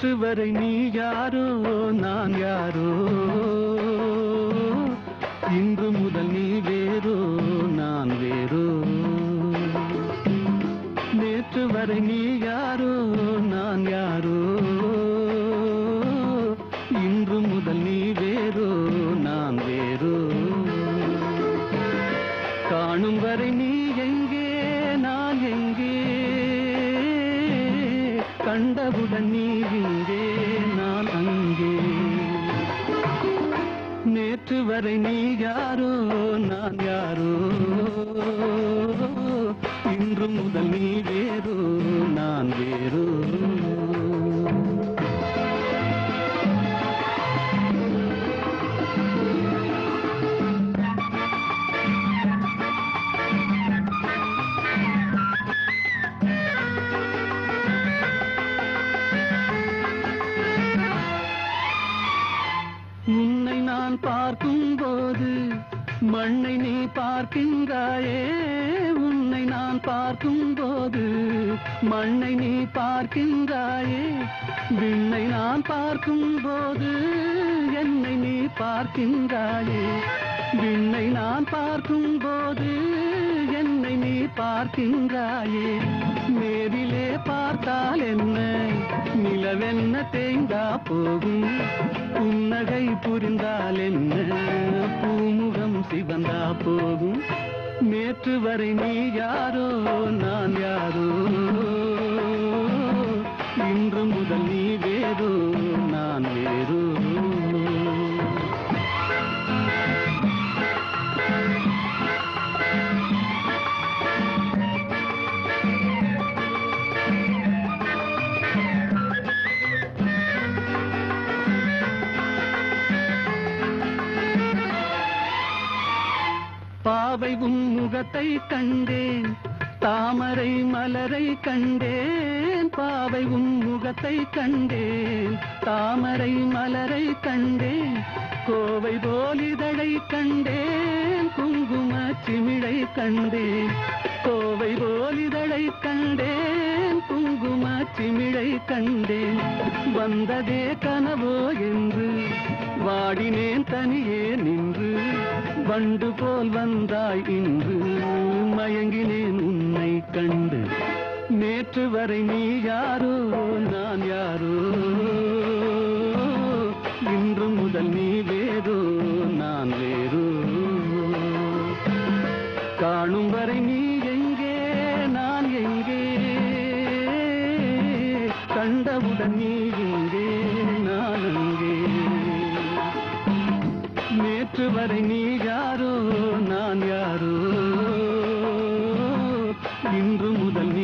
நேற்று வரை நீ யாரோ நான் யாரோ, இன்று முதல் நீ வேறோ நான் வேறோ. நேற்று வரை நீ யாரோ நான் யாரோ, இன்று முதல் நீ வேறோ நான் வேறோ. காணும் வரை நீ எங்கே நான் எங்கே, கண்டவுடன் நீ இங்கே நான் அங்கே. நேற்று வரை நீ யாரோ நான் யாரோ, இன்று முதல் நீ வேறோ நான் வேறோ. உன்னை நான் பார்க்கும் போது மண்ணை நீ பார்க்கின்றாயே, உன்னை நான் பார்க்கும் போது மண்ணை நீ பார்க்கின்றாயே. விண்ணை நான் பார்க்கும் போது என்னை நீ பார்க்கின்றாயே. விண்ணை நான் பார்க்கும் போது என்னை நீ பார்க்கின்றாயே. நேரிலே பார்த்தால் என்ன, நிலவென்ன தேய்ந்தா போகும், புன்னகை புரிந்தால் என்ன, பூமுகம் சிவந்தா போகும். நேற்று வரை நீ யாரோ நான் யாரோ, இன்று முதல் நீ வேறோ நான் வேறோ. பாவை உன் முகத்தை கண்டேன், தாமரை மலரை கண்டேன். பாவை உன் முகத்தை கண்டேன், தாமரை மலரை கண்டேன். கோவை போலிதழை கண்டேன், குங்கும சிமிழை கண்டேன். கோவை போலிதழை கண்டேன், குங்கும சிமிழை கண்டேன். வந்ததே கனவோ என்று வாடினேன் தனியே நின்று, வண்டு போல் வந்தாய் இன்று மயங்கினேன் உன்னை கண்டு. நேற்று வரை நீ யாரோ நான் யாரோ, இன்று முதல் நீ வேறோ நான் வேறோ. காணும் வரை நீ எங்கே நான் எங்கே, கண்டவுடன் நீ இங்கே நான் அங்கே. நேற்று வரை நீ யாரோ நான் யாரோ, இன்று முதல் நீ